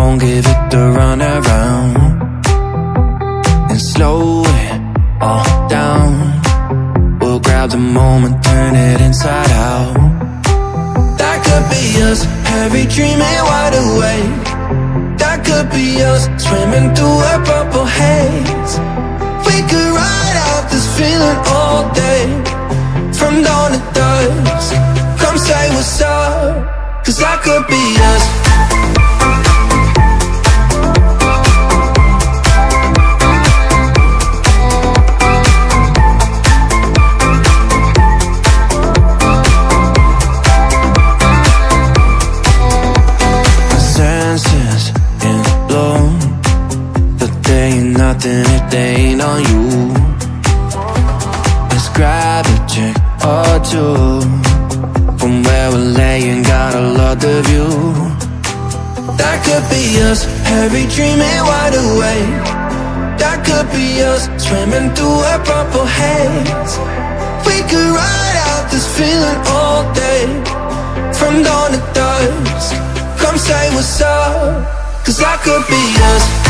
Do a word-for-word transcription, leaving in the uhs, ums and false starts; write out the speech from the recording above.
won't give it the runaround and slow it all down. We'll grab the moment, turn it inside out. That could be us, heavy dreaming wide awake. That could be us, swimming through a purple haze. We could ride out this feeling all day, from dawn to dusk. Come say what's up, 'cause that could be us. Nothing if they ain't on you. Let's grab a drink or two. From where we're laying, got a lot of view. That could be us, heavy dreaming wide awake. That could be us, swimming through a purple haze. We could ride out this feeling all day, from dawn to dusk. Come say what's up, 'cause that could be us.